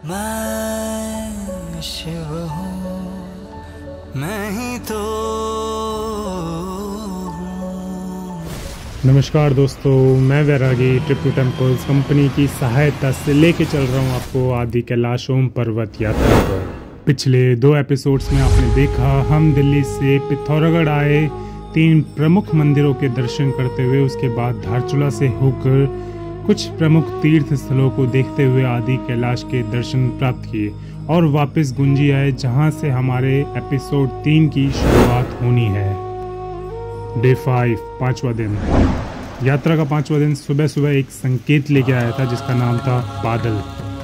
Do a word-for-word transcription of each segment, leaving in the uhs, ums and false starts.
मैं शिव हूँ, मैं ही तो हूँ। नमस्कार दोस्तों, मैं वैरागी ट्रिप टू टेम्पल्स कंपनी की सहायता से लेके चल रहा हूँ आपको आदि कैलाश ओम पर्वत यात्रा पर। पिछले दो एपिसोड्स में आपने देखा हम दिल्ली से पिथौरागढ़ आए, तीन प्रमुख मंदिरों के दर्शन करते हुए उसके बाद धारचूला से होकर कुछ प्रमुख तीर्थ स्थलों को देखते हुए आदि कैलाश के दर्शन प्राप्त किए और वापस गुंजी आए, जहां से हमारे एपिसोड तीन की शुरुआत होनी है। डे फाइव, पांचवा दिन। यात्रा का पांचवा दिन सुबह सुबह एक संकेत लेके आया था जिसका नाम था Badal.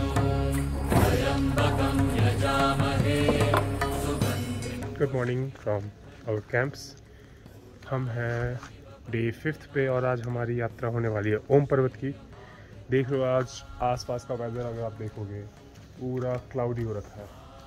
Good morning from our camps. हम हैं डे फिफ्थ पे और आज हमारी यात्रा होने वाली है ओम पर्वत की। देख लो आज आसपास का वेदर अगर आप देखोगे पूरा क्लाउडी हो रखा है।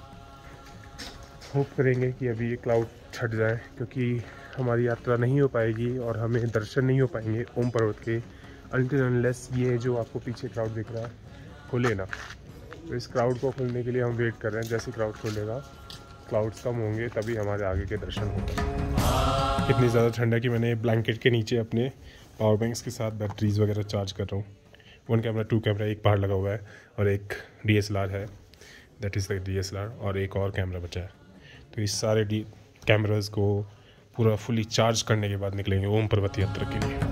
होप करेंगे कि अभी ये क्लाउड छट जाए, क्योंकि हमारी यात्रा नहीं हो पाएगी और हमें दर्शन नहीं हो पाएंगे ओम पर्वत के अनटिल अनलेस ये जो आपको पीछे क्राउड दिख रहा है खुले ना। तो इस क्राउड को खुलने के लिए हम वेट कर रहे हैं। जैसे क्राउड खुलेगा, क्लाउड्स कम होंगे, तभी हमारे आगे के दर्शन होंगे। इतनी ज़्यादा ठंड है कि मैंने ब्लैंकेट के नीचे अपने पावर बैंक्स के साथ बैटरीज वगैरह चार्ज कर रहा हूँ। वन कैमरा, टू कैमरा एक बाहर लगा हुआ है और एक डी एस एल आर है, that is the D S L R, और एक और कैमरा बचा है। तो इस सारे डी कैमराज को पूरा फुली चार्ज करने के बाद निकलेंगे ओम पर्वत यात्रा के लिए।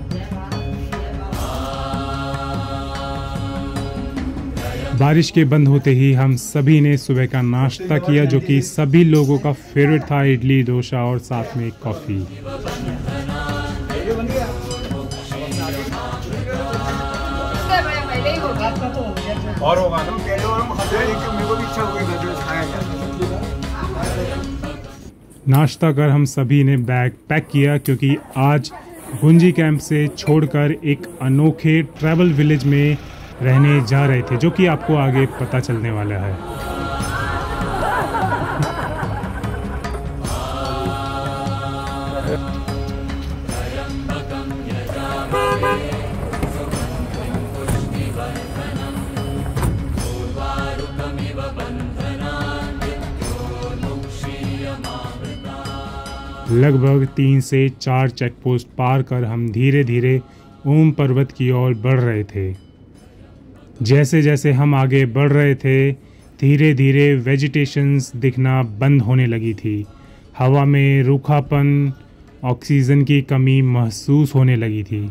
बारिश के बंद होते ही हम सभी ने सुबह का नाश्ता किया, जो कि सभी लोगों का फेवरेट था, इडली डोसा और साथ में एक कॉफ़ी। और होगा ना, मेरे को भी इच्छा हो गई खाया। नाश्ता कर हम सभी ने बैग पैक किया, क्योंकि आज गुंजी कैंप से छोड़कर एक अनोखे ट्रैवल विलेज में रहने जा रहे थे, जो कि आपको आगे पता चलने वाला है। लगभग तीन से चार चेक पोस्ट पार कर हम धीरे धीरे ओम पर्वत की ओर बढ़ रहे थे। जैसे जैसे हम आगे बढ़ रहे थे, धीरे धीरे वेजिटेशंस दिखना बंद होने लगी थी। हवा में रूखापन, ऑक्सीजन की कमी महसूस होने लगी थी।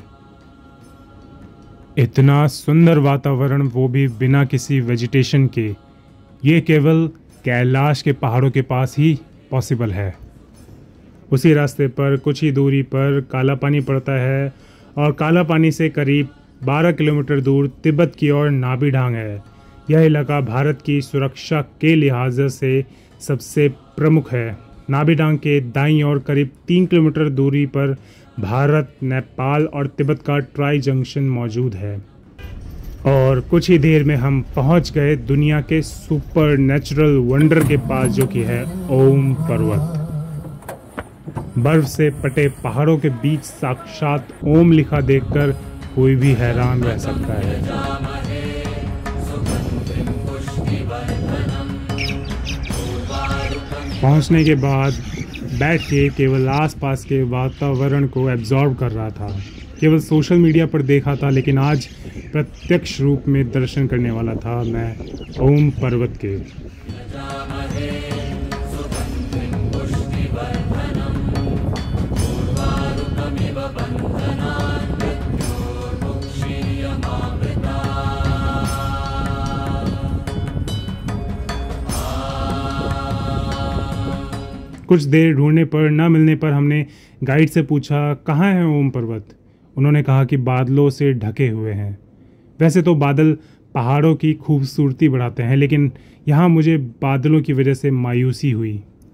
इतना सुंदर वातावरण, वो भी बिना किसी वेजिटेशन के, ये केवल कैलाश के पहाड़ों के पास ही पॉसिबल है। उसी रास्ते पर कुछ ही दूरी पर काला पानी पड़ता है और काला पानी से करीब बारह किलोमीटर दूर तिब्बत की ओर नाबी ढांग है। यह इलाका भारत की सुरक्षा के लिहाज से सबसे प्रमुख है। नाबी ढांग के दाईं ओर करीब तीन किलोमीटर दूरी पर भारत, नेपाल और तिब्बत का ट्राई जंक्शन मौजूद है। और कुछ ही देर में हम पहुंच गए दुनिया के सुपर नेचुरल वंडर के पास, जो कि है ओम पर्वत। बर्फ से पटे पहाड़ों के बीच साक्षात ओम लिखा देखकर कोई भी हैरान रह सकता है। पहुंचने के बाद बैठ के केवल आसपास के वातावरण को एब्जॉर्ब कर रहा था। केवल सोशल मीडिया पर देखा था, लेकिन आज प्रत्यक्ष रूप में दर्शन करने वाला था मैं ओम पर्वत के। कुछ देर ढूंढने पर न मिलने पर हमने गाइड से पूछा कहाँ है ओम पर्वत। उन्होंने कहा कि बादलों से ढके हुए हैं। वैसे तो बादल पहाड़ों की खूबसूरती बढ़ाते हैं, लेकिन यहाँ मुझे बादलों की वजह से मायूसी हुई।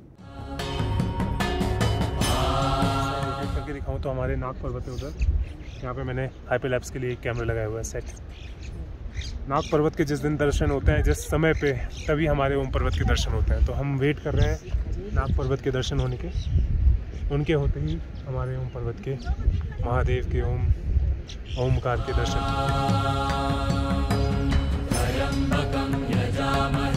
करके दिखाऊं तो हमारे नाग पर्वत है उधर। यहाँ पे मैंने हाइपरलैप्स के लिए एक कैमरा लगाया हुआ है सेट। नाग पर्वत के जिस दिन दर्शन होते हैं, जिस समय पे, तभी हमारे ओम पर्वत के दर्शन होते हैं। तो हम वेट कर रहे हैं नाग पर्वत के दर्शन होने के। उनके होते ही हमारे ओम पर्वत के, महादेव के ओम ओमकार के दर्शन।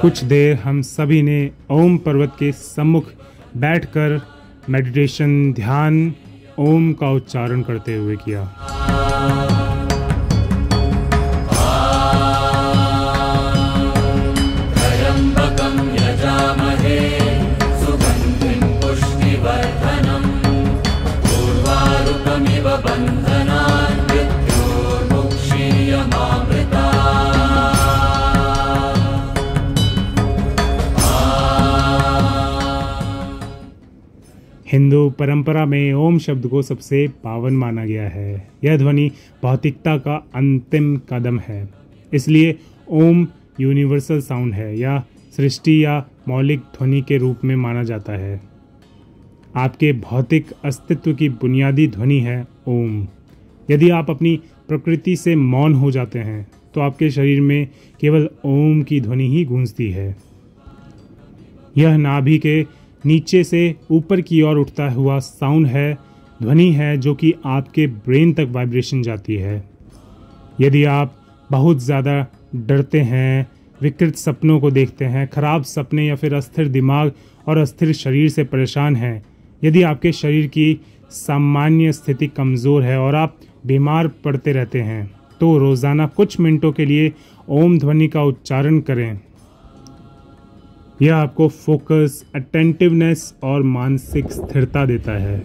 कुछ देर हम सभी ने ओम पर्वत के सम्मुख बैठकर मेडिटेशन ध्यान ओम का उच्चारण करते हुए किया। हिंदू परंपरा में ओम शब्द को सबसे पावन माना गया है। यह ध्वनि भौतिकता का अंतिम कदम है, इसलिए ओम यूनिवर्सल साउंड है या सृष्टि या मौलिक ध्वनि के रूप में माना जाता है। आपके भौतिक अस्तित्व की बुनियादी ध्वनि है ओम। यदि आप अपनी प्रकृति से मौन हो जाते हैं तो आपके शरीर में केवल ओम की ध्वनि ही गूंजती है। यह नाभि के नीचे से ऊपर की ओर उठता हुआ साउंड है, ध्वनि है जो कि आपके ब्रेन तक वाइब्रेशन जाती है। यदि आप बहुत ज़्यादा डरते हैं, विकृत सपनों को देखते हैं, खराब सपने या फिर अस्थिर दिमाग और अस्थिर शरीर से परेशान हैं, यदि आपके शरीर की सामान्य स्थिति कमज़ोर है और आप बीमार पड़ते रहते हैं, तो रोज़ाना कुछ मिनटों के लिए ओम ध्वनि का उच्चारण करें। यह आपको फोकस, अटेंटिवनेस और मानसिक स्थिरता देता है।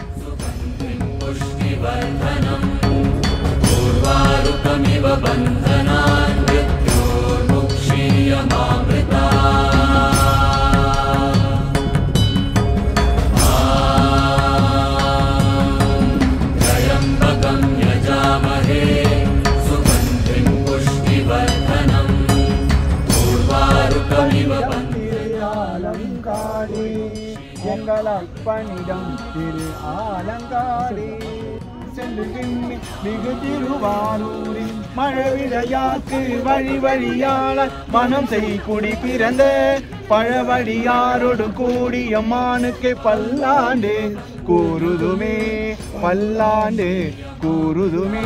मंगलपणिदं तिरु आलंकारे சென்றுகின்னி மிகு திருவாரூரி மழவிழையாக்கு வழி வழியாள மனம் செய் குடி பிறந்த பழவழியாரோடு கூடிய மானுக்கு பல்லாண்டு கூறுதுமே பல்லாண்டு கூறுதுமே।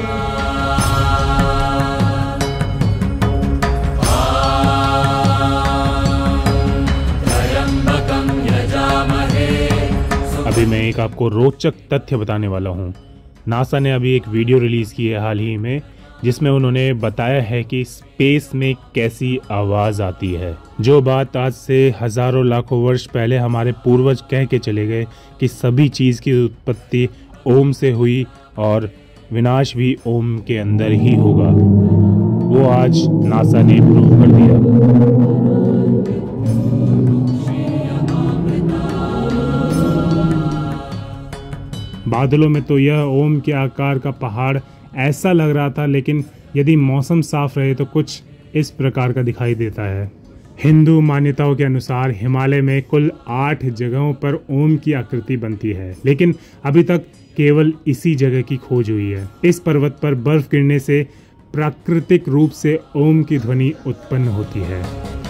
अभी मैं एक आपको रोचक तथ्य बताने वाला हूँ। नासा ने अभी एक वीडियो रिलीज़ की है हाल ही में, जिसमें उन्होंने बताया है कि स्पेस में कैसी आवाज़ आती है। जो बात आज से हज़ारों लाखों वर्ष पहले हमारे पूर्वज कह के चले गए कि सभी चीज़ की उत्पत्ति ओम से हुई और विनाश भी ओम के अंदर ही होगा, वो आज नासा ने प्रूव कर दिया। बादलों में तो यह ओम के आकार का पहाड़ ऐसा लग रहा था, लेकिन यदि मौसम साफ रहे तो कुछ इस प्रकार का दिखाई देता है। हिंदू मान्यताओं के अनुसार हिमालय में कुल आठ जगहों पर ओम की आकृति बनती है, लेकिन अभी तक केवल इसी जगह की खोज हुई है। इस पर्वत पर बर्फ गिरने से प्राकृतिक रूप से ओम की ध्वनि उत्पन्न होती है।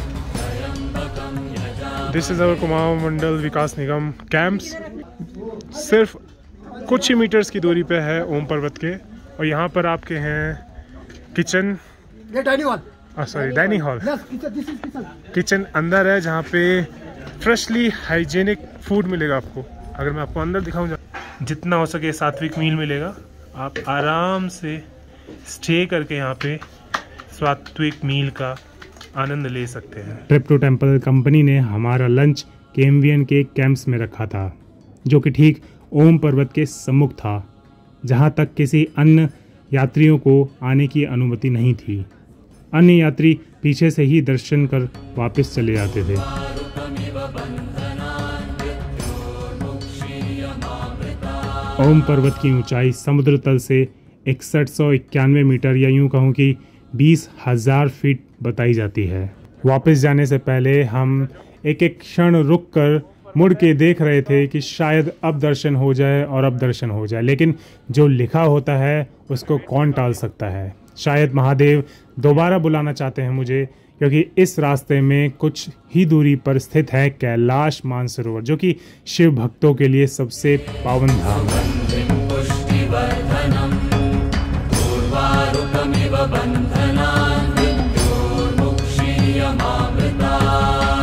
This is our Kumaon Mandal Vikas Nigam camps. सिर्फ कुछ ही मीटर्स की दूरी पे है ओम पर्वत के, और यहाँ पर आपके हैं kitchen, sorry dining hall. Kitchen अंदर है जहाँ पे फ्रेशली हाइजेनिक फूड मिलेगा आपको। अगर मैं आपको अंदर दिखाऊँ, जितना हो सके सात्विक मील मिलेगा। आप आराम से स्टे करके यहाँ पे सात्विक मील का आनंद ले सकते हैं। ट्रिप टू टेम्पल कंपनी ने हमारा लंच केएमवीएन के कैंप्स में रखा था, जो कि ठीक ओम पर्वत के सम्मुख था, जहाँ तक किसी अन्य यात्रियों को आने की अनुमति नहीं थी। अन्य यात्री पीछे से ही दर्शन कर वापस चले जाते थे। ओम पर्वत की ऊंचाई समुद्र तल से इकसठ सौ इक्यानवे मीटर या यूं कहूँ कि बीस हजार फीट बताई जाती है। वापस जाने से पहले हम एक एक क्षण रुक कर मुड़ के देख रहे थे कि शायद अब दर्शन हो जाए और अब दर्शन हो जाए, लेकिन जो लिखा होता है उसको कौन टाल सकता है। शायद महादेव दोबारा बुलाना चाहते हैं मुझे, क्योंकि इस रास्ते में कुछ ही दूरी पर स्थित है कैलाश मानसरोवर, जो कि शिव भक्तों के लिए सबसे पावन धाम है।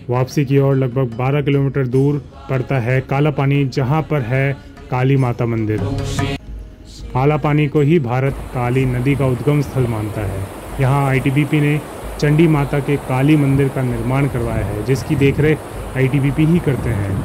वापसी की ओर लगभग बारह किलोमीटर दूर पड़ता है काला पानी, जहाँ पर है काली माता मंदिर। काला पानी को ही भारत काली नदी का उद्गम स्थल मानता है। यहाँ आई टी बी पी ने चंडी माता के काली मंदिर का निर्माण करवाया है, जिसकी देखरेख आई टी बी पी ही करते हैं।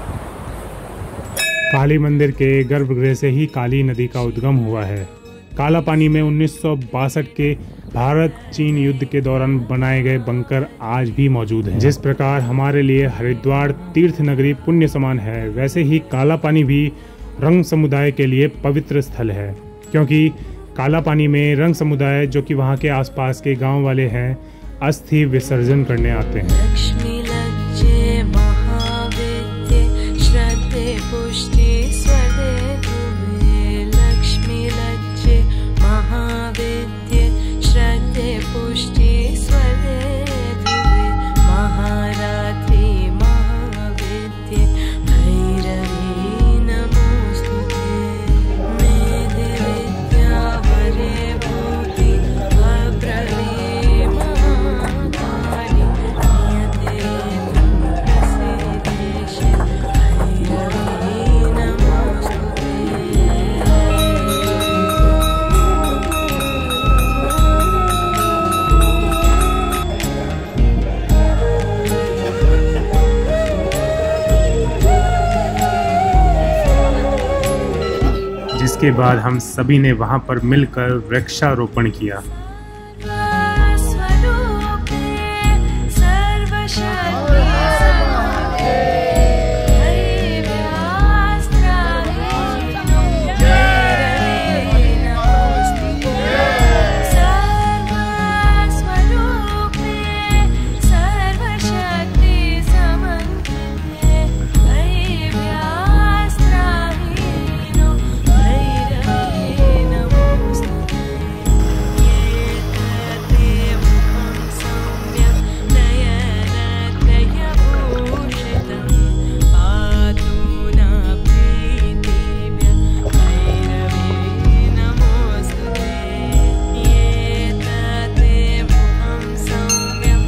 काली मंदिर के गर्भगृह से ही काली नदी का उद्गम हुआ है। काला पानी में उन्नीस सौ बासठ के भारत चीन युद्ध के दौरान बनाए गए बंकर आज भी मौजूद हैं। जिस प्रकार हमारे लिए हरिद्वार तीर्थ नगरी पुण्य समान है, वैसे ही काला पानी भी रंग समुदाय के लिए पवित्र स्थल है, क्योंकि काला पानी में रंग समुदाय, जो कि वहाँ के आसपास के गांव वाले हैं, अस्थि विसर्जन करने आते हैं। लक्ष्मी लज्जे महाविद्ये श्रद्धे पुष्टि स्वदे दुवे। लक्ष्मी लज्जे महाविद्ये श्रद्धे पुष्टि स्वदे दुवे। महारात्रि महाविद्ये भैरवी नमोस्तुते। मेधे विद्या हरे भूति अब्रवी महाकाली। नियते प्रसिद्धेश भैरवी नमोस्तुते। जिसके बाद हम सभी ने वहाँ पर मिलकर वृक्षारोपण किया। स्वरूपे सर्वशक्ति समागे हरिव्यास्त्राहिनो भैरवे नमोस्तुते। सर्वस्वरूपे सर्वशक्ति समन्विते हरिव्यास्त्राहिनो भैरवे नमोस्तुते। एतते मुखं सौम्यं नयनत्रयभूषितं पातु न प्रीतिभ्यः भैरवे नमोस्तुते। एतते मुखं सौम्यं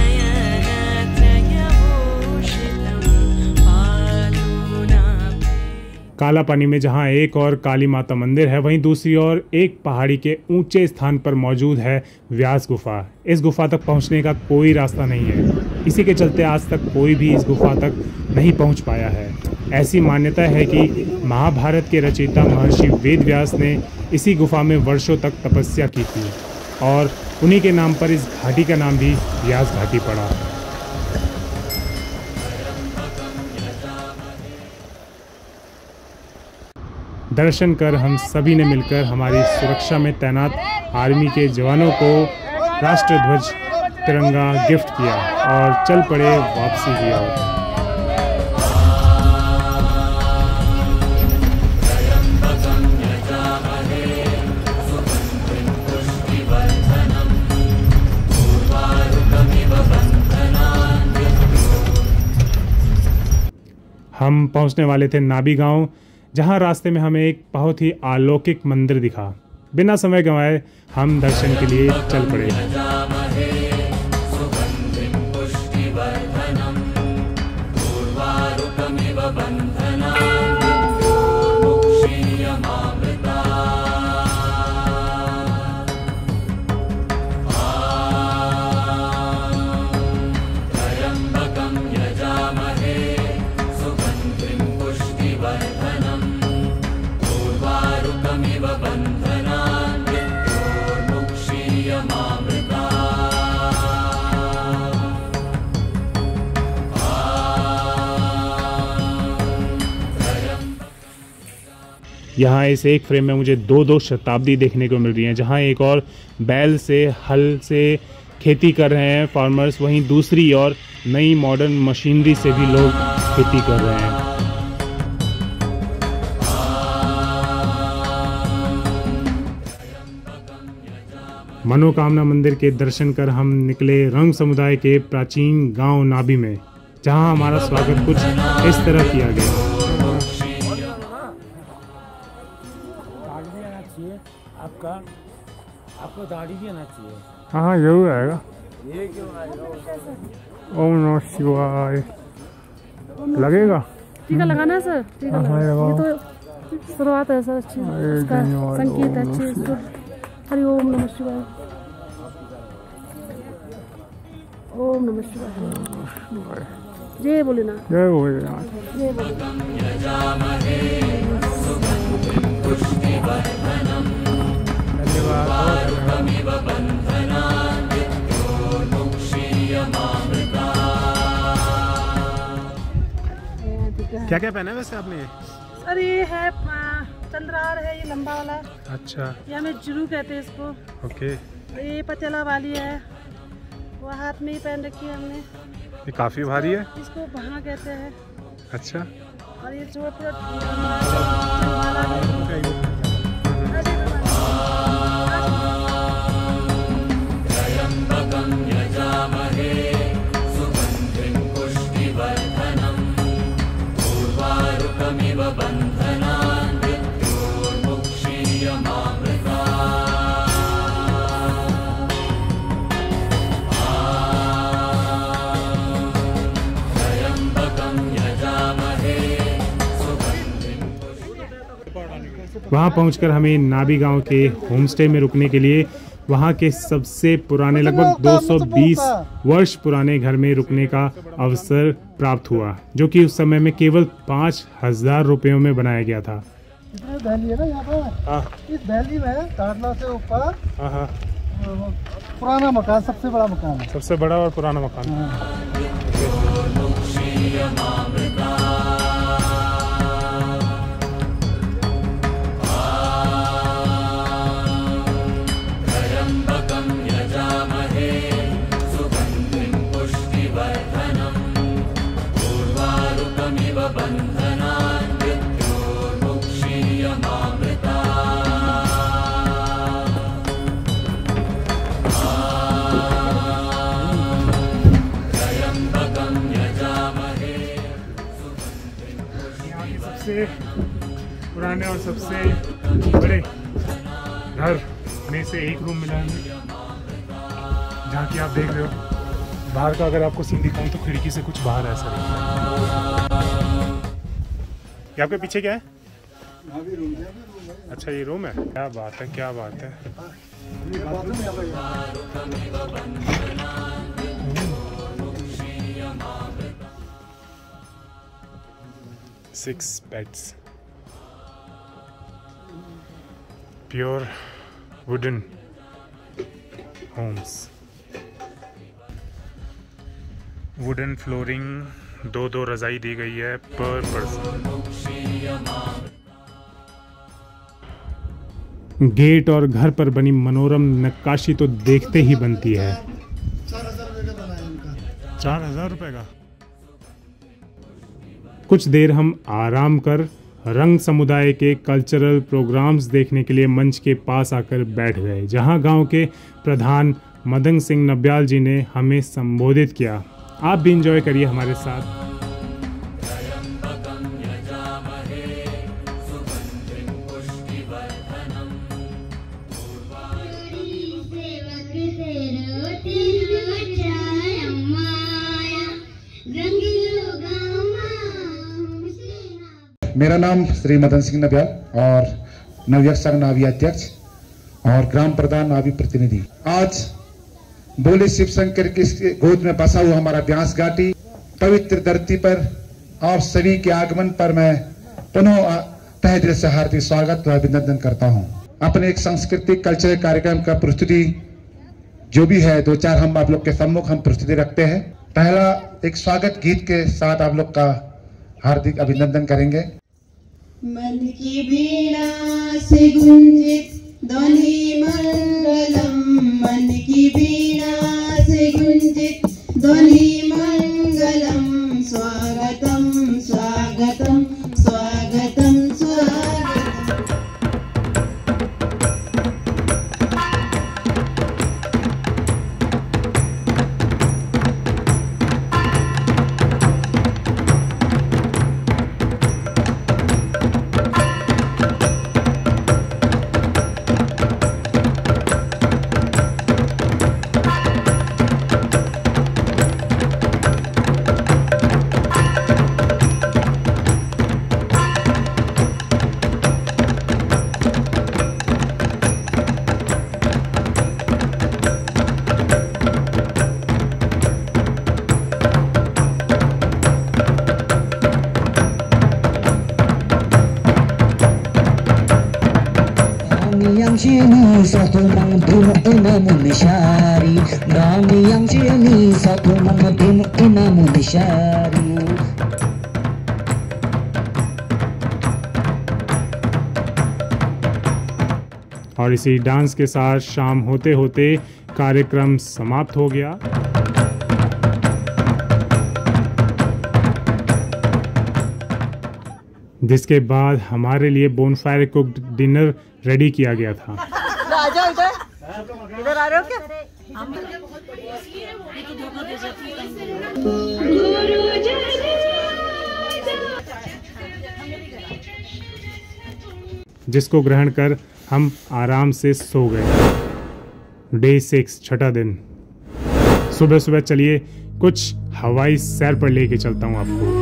नयनत्रयभूषितं पातु न काला पानी में जहाँ एक और काली माता मंदिर है, वहीं दूसरी ओर एक पहाड़ी के ऊंचे स्थान पर मौजूद है व्यास गुफा। इस गुफा तक पहुँचने का कोई रास्ता नहीं है, इसी के चलते आज तक कोई भी इस गुफा तक नहीं पहुँच पाया है। ऐसी मान्यता है कि महाभारत के रचयिता महर्षि वेद व्यास ने इसी गुफा में वर्षों तक तपस्या की थी और उन्हीं के नाम पर इस घाटी का नाम भी व्यास घाटी पड़ा। दर्शन कर हम सभी ने मिलकर हमारी सुरक्षा में तैनात आर्मी के जवानों को राष्ट्रध्वज तिरंगा गिफ्ट किया और चल पड़े वापसी की ओर। हम पहुंचने वाले थे नाबी गांव, जहां रास्ते में हमें एक बहुत ही अलौकिक मंदिर दिखा। बिना समय गंवाए हम दर्शन के लिए चल पड़े। यहाँ इस एक फ्रेम में मुझे दो दो शताब्दी देखने को मिल रही हैं, जहाँ एक और बैल से हल से खेती कर रहे हैं फार्मर्स, वहीं दूसरी और नई मॉडर्न मशीनरी से भी लोग खेती कर रहे हैं। मनोकामना मंदिर के दर्शन कर हम निकले रंग समुदाय के प्राचीन गांव नाबी में, जहां हमारा स्वागत कुछ इस तरह किया गया। आपका आपको दाढ़ी भी आना चाहिए। हाँ हाँ जरूर आएगा। ये क्यों आएगा? ओम नमः शिवाय। लगेगा? टीका लगाना है सर, टीका हाँ, लगाना। लगाओ। ये तो शुरुआत है सर, अच्छी इसका संकेत है, अच्छी गुड। हरि ओम नमः शिवाय, ओम नमः शिवाय, जय भोलेनाथ, जय भोलेनाथ। जय भोलेनाथ। क्या क्या पहना है वैसे आपने? सर ये है आ, चंद्रहार है, ये लंबा वाला, अच्छा, ये हमें जुरू कहते हैं इसको। ओके। ये पचला वाली है, वो हाथ में ही पहन रखी है हमने। ये काफी भारी है। इसको बहा कहते हैं। अच्छा, और ये जो पूरा वहाँ पहुंचकर हमें नाबी गांव के होमस्टे में रुकने के लिए वहाँ के सबसे पुराने लगभग दो सौ बीस वर्ष पुराने घर में रुकने का अवसर प्राप्त हुआ, जो कि उस समय में केवल पाँच हजार रुपयों में बनाया गया था। वैली है ना यहाँ पर, इस वैली में ताड़ना से ऊपर हाँ हाँ, पुराना मकान, सबसे बड़ा मकान है। सबसे बड़ा और पुराना मकान। सबसे पुराने और सबसे बड़े घर में से एक रूम मिला है हमें, जहाँ की आप देख रहे हो बाहर का। अगर आपको सीन दिखाऊं तो खिड़की से कुछ बाहर ऐसा दिखता है। ये आपके पीछे क्या है? अच्छा, ये रूम है। क्या बात है, क्या बात है। Six beds, pure wooden homes, wooden flooring, दो दो रजाई दी गई है पर पर्सन। गेट और घर पर बनी मनोरम नक्काशी तो देखते ही बनती है। चार हजार रुपए का। कुछ देर हम आराम कर रंग समुदाय के कल्चरल प्रोग्राम्स देखने के लिए मंच के पास आकर बैठ गए, जहां गांव के प्रधान मदन सिंह नब्याल जी ने हमें संबोधित किया। आप भी इंजॉय करिए हमारे साथ। मेरा नाम श्री मदन सिंह नब्याल और नवयुवक संघ नावी अध्यक्ष और ग्राम प्रधान नावी प्रतिनिधि। आज बोले शिव शंकर की गोद में बसा हुआ हमारा ब्यास घाटी पवित्र धरती पर आप सभी के आगमन पर मैं पुनः तहे दिल से हार्दिक स्वागत व अभिनंदन करता हूं। अपने एक सांस्कृतिक कल्चरल कार्यक्रम का प्रस्तुति जो भी है, दो चार हम आप लोग के सम्मुख हम प्रस्तुति रखते हैं। पहला एक स्वागत गीत के साथ आप लोग का हार्दिक अभिनंदन करेंगे। मन की वीणा से गुंजित ध्वनि मंगलम, मन की वीणा से गुंजित ध्वनि मंगलम, स्वागतम स्वागतम स्वागतम स्वागतम। sini satu mangdum inamun syari Dami yang sini satu mangdum inamun syari और इसी डांस के साथ शाम होते होते कार्यक्रम समाप्त हो गया। जिसके बाद हमारे लिए बोनफायर कुक्ड डिनर रेडी किया गया था। इधर आ रहे हो क्या? जिसको ग्रहण कर हम आराम से सो गए। डे सिक्स, छठा दिन। सुबह सुबह चलिए कुछ हवाई सैर पर लेके चलता हूँ आपको।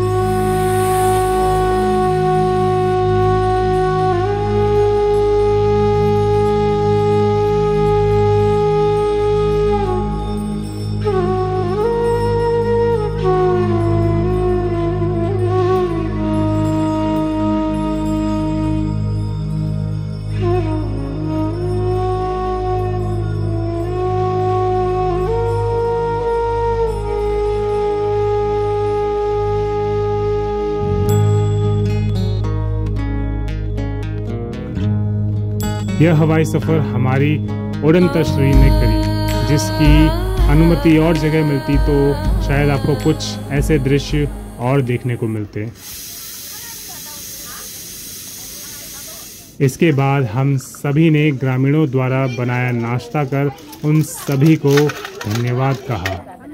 यह हवाई सफ़र हमारी उड़न तशरीह ने करी, जिसकी अनुमति और जगह मिलती तो शायद आपको कुछ ऐसे दृश्य और देखने को मिलते। इसके बाद हम सभी ने ग्रामीणों द्वारा बनाया नाश्ता कर उन सभी को धन्यवाद कहा।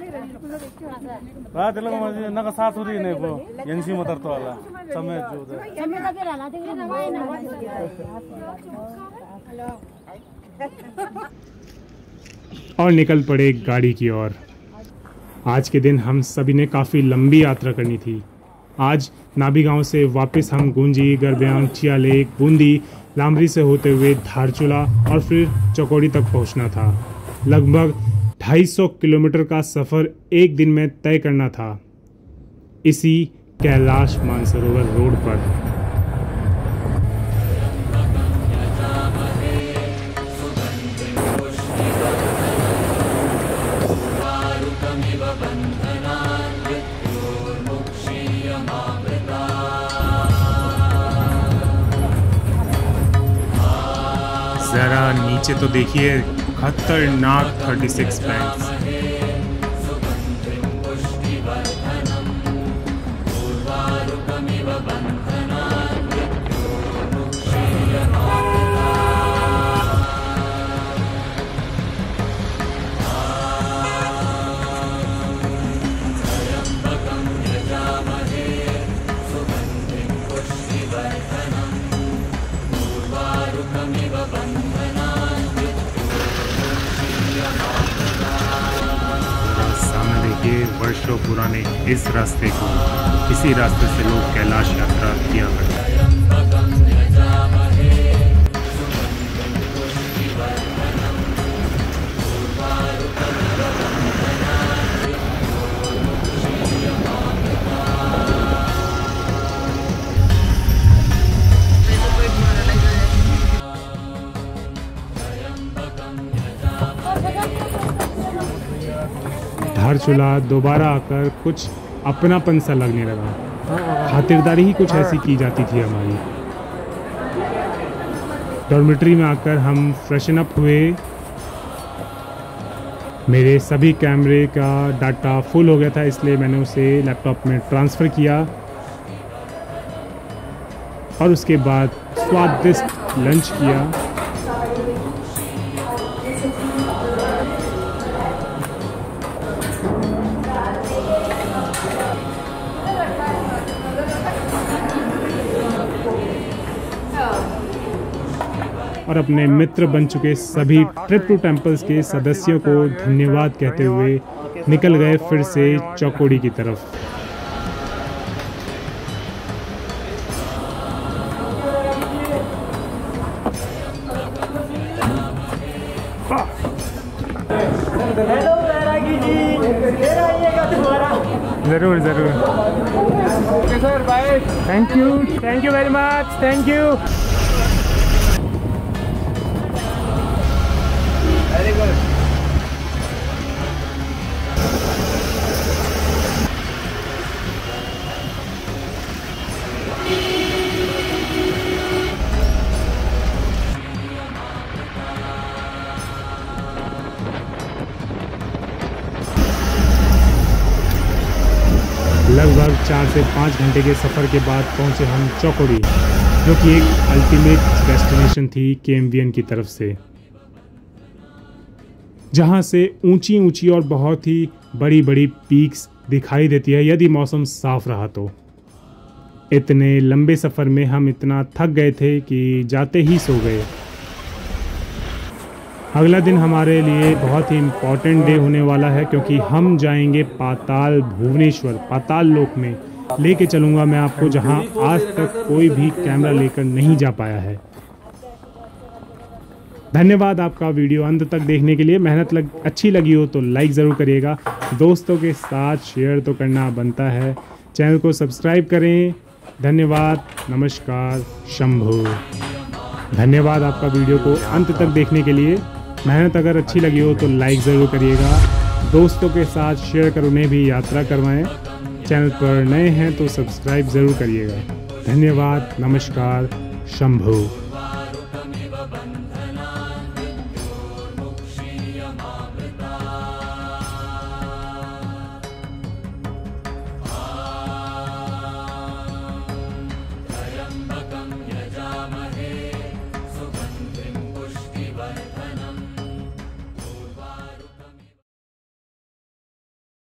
और निकल पड़े गाड़ी की ओर। आज के दिन हम सभी ने काफ़ी लंबी यात्रा करनी थी। आज नाभी गांव से वापस हम गुंजी, गरब्यान, चिया लेक, बूंदी, लामरी से होते हुए धारचूला और फिर चौकोड़ी तक पहुंचना था। लगभग ढाई सौ किलोमीटर का सफ़र एक दिन में तय करना था, इसी कैलाश मानसरोवर रोड पर। जरा नीचे तो देखिए, खतरनाक थर्टी सिक्स बैंक्स। वर्षों पुराने इस रास्ते को, इसी रास्ते से लोग कैलाश यात्रा किया करते हैं। धारचूला दोबारा आकर कुछ अपनापन सा लगने लगा। खातिरदारी ही कुछ ऐसी की जाती थी हमारी। डॉर्मेट्री में आकर हम फ्रेशन अप हुए। मेरे सभी कैमरे का डाटा फुल हो गया था, इसलिए मैंने उसे लैपटॉप में ट्रांसफ़र किया और उसके बाद स्वादिष्ट लंच किया। और अपने मित्र बन चुके सभी ट्रिप टू टेम्पल्स के सदस्यों को धन्यवाद कहते हुए निकल गए फिर से चौकोड़ी की तरफ। जरूर जरूर। Thank you, thank you very much, thank you. लगभग चार से पाँच घंटे के सफ़र के बाद पहुंचे हम चौकोड़ी, जो कि एक अल्टीमेट डेस्टिनेशन थी केएमवीएन की तरफ से, जहां से ऊंची ऊंची और बहुत ही बड़ी बड़ी पीक्स दिखाई देती है यदि मौसम साफ रहा तो। इतने लंबे सफ़र में हम इतना थक गए थे कि जाते ही सो गए। अगला दिन हमारे लिए बहुत ही इम्पॉर्टेंट डे होने वाला है, क्योंकि हम जाएंगे पाताल भुवनेश्वर, पाताल लोक में लेके चलूँगा मैं आपको, जहां आज तक कोई भी कैमरा लेकर नहीं जा पाया है। धन्यवाद आपका वीडियो अंत तक देखने के लिए। मेहनत लग अच्छी लगी हो तो लाइक ज़रूर करिएगा, दोस्तों के साथ शेयर तो करना बनता है। चैनल को सब्सक्राइब करें। धन्यवाद, नमस्कार, शंभू। धन्यवाद आपका वीडियो को अंत तक देखने के लिए। मेहनत अगर अच्छी लगी हो तो लाइक ज़रूर करिएगा, दोस्तों के साथ शेयर कर उन्हें भी यात्रा करवाएं। चैनल पर नए हैं तो सब्सक्राइब ज़रूर करिएगा। धन्यवाद, नमस्कार, शंभू।